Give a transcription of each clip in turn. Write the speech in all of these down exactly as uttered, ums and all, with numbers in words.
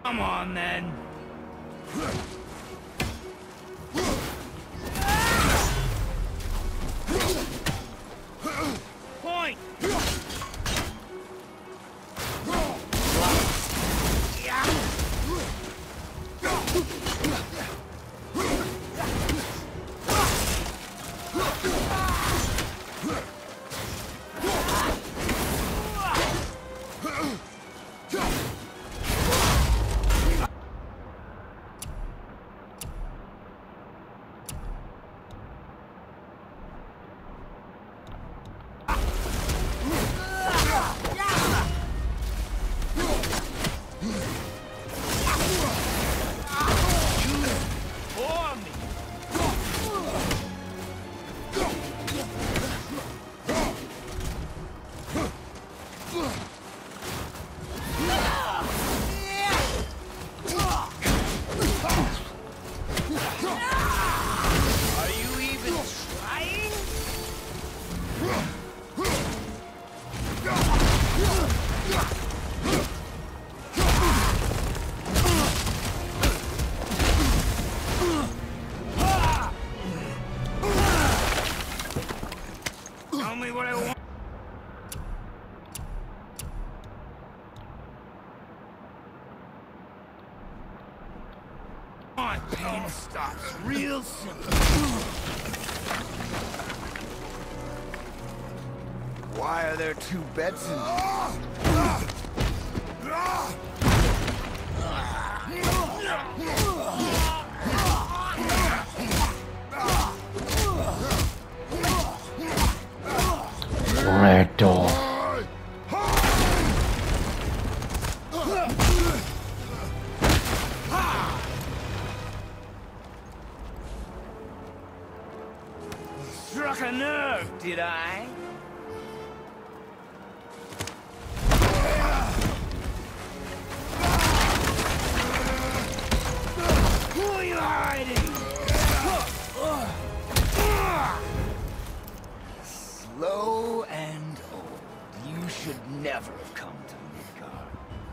Come on, then. Point! Pain stops real soon. Why are there two beds in here? Red door. Struck a nerve, did I? Who are you hiding? Slow and old. You should never have come to Midgard.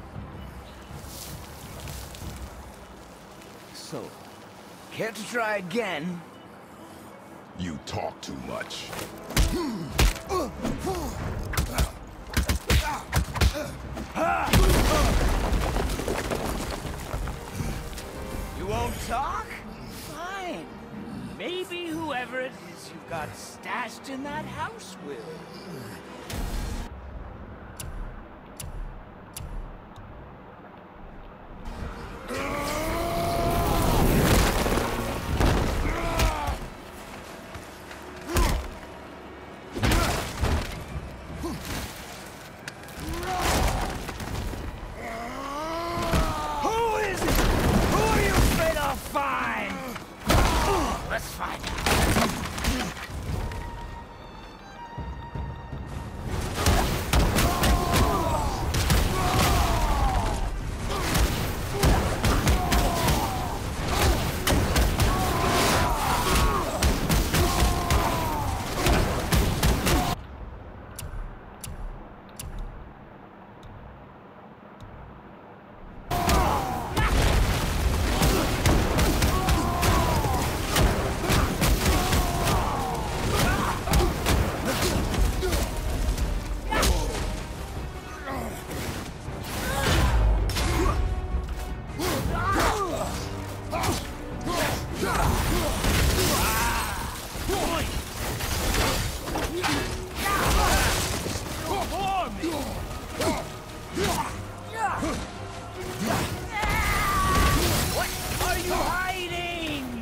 So, care to try again? You talk too much. You won't talk? Fine. Maybe whoever it is you've got stashed in that house will. Let's find out. What are you hiding?